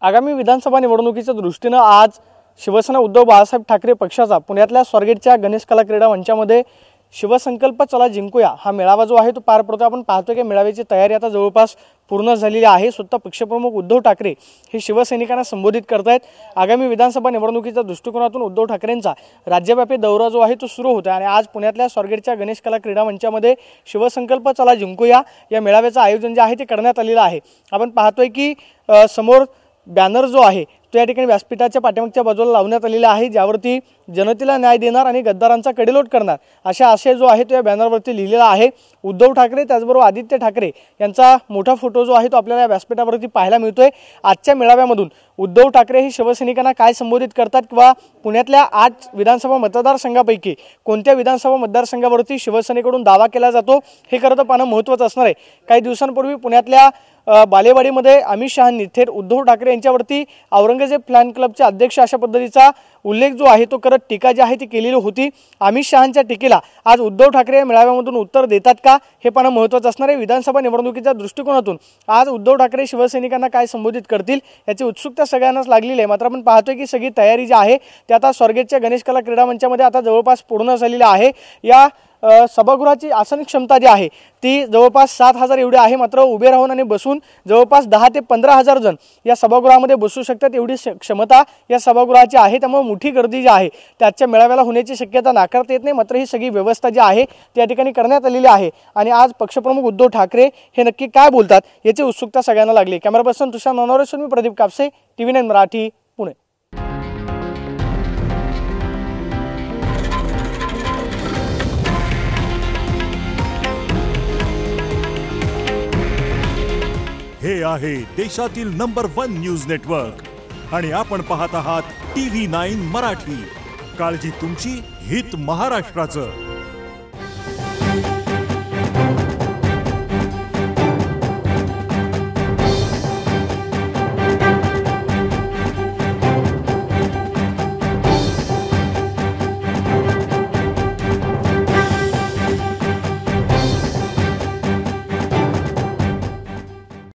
आगामी विधानसभा निवडणुकीच्या दृष्टीने आज शिवसेना उद्धव बाळासाहेब ठाकरे पक्षाचा पुण्यातल्या स्वारगेटच्या गणेश कला क्रीडा मंचामध्ये शिवसंकल्प चला जिंकूया हा मेळावा जो आहे तो पार पडतो। आपण पाहतो की मेळाव्याची तयारी आता जवळपास पूर्ण झालेली आहे। स्वतः पक्षप्रमुख उद्धव ठाकरे हे शिवसैनिकांना संबोधित करतायत। आगामी विधानसभा निवडणुकीच्या दृष्टिकोनातून उद्धव ठाकरेंचा राज्यव्यापी दौरा जो आहे तो सुरू होता आणि आज पुण्यातल्या स्वारगेटच्या गणेश कला क्रीडा मंचामध्ये शिवसंकल्प चला जिंकूया या मेळाव्याचं आयोजन जे आहे ते करण्यात आलेलं आहे। आपण पाहतोय की समोर बॅनर जो आहे तो या ठिकाणी व्यासपीठाच्या पाठीमागच्या बाजूला लावण्यात आलेला आहे, ज्यावरती जनतेला न्याय देणार आणि गद्दारांचा कडेलोट करणार अशा आशय जो आहे तो या बॅनरवरती लिहिलेला आहे। उद्धव ठाकरे त्याचबरोबर आदित्य ठाकरे यांचा मोठा फोटो जो आहे तो आपल्याला या व्यासपीठावरती पाहायला मिळतोय। आजच्या मेळाव्यामधून उद्धव ठाकरे हे शिवसैनिकांना काय संबोधित करतात किंवा पुण्यातल्या 8 विधानसभा मतदारसंघापैकी कोणत्या विधानसभा मतदारसंघावरती शिवसेनेकडून दावा केला जातो हे खरं तर पाहणं महत्त्वाचं असणार आहे। काही दिवसांपूर्वी पुण्यातल्या बालेवाडीमध्ये अमित शहांनी थेट उद्धव ठाकरे यांच्यावरती औरंगजेब फॅन क्लबचे अध्यक्ष अशा पद्धतीचा उल्लेख जो आहे तो करत टीका जी आहे ती केलेली होती। अमित शहांच्या टीकेला आज उद्धव ठाकरे मेळाव्यामधून उत्तर देतात का हे पाहणं महत्त्वाचं असणार आहे। विधानसभा निवडणुकीच्या दृष्टिकोनातून आज उद्धव ठाकरे शिवसैनिकांना काय संबोधित करतील याची उत्सुकता सगळ्यांनाच लागलेली आहे। मात्र आपण पाहतोय की सगळी तयारी जी आहे ती आता स्वारगेटच्या गणेश कला क्रीडा मंचामध्ये आता जवळपास पूर्ण झालेली आहे। या सभागृहाची आसन क्षमता जी आहे ती जवळपास 7,000 एवढी आहे। मात्र उभे राहून आणि बसून जवळपास 10 ते 15,000 जण या सभागृहामध्ये बसू शकतात एवढी क्षमता या सभागृहाची आहे। त्यामुळे मोठी गर्दी जी आहे त्याच्या मेळाव्याला होण्याची शक्यता नाकारता येत नाही। मात्र ही सगळी व्यवस्था जी आहे त्या ठिकाणी करण्यात आलेली आहे आणि आज पक्षप्रमुख उद्धव ठाकरे हे नक्की काय बोलतात याची उत्सुकता सगळ्यांना लागली। कॅमेरा पर्सन तुषार नवनारेसोन मी प्रदीप कापसे, TV9 मराठी, पुणे। हे आहे देशातील नंबर 1 न्यूज नेटवर्क आणि आपण पाहत आहात TV9 मराठी। काळजी तुमची, हित महाराष्ट्राचं।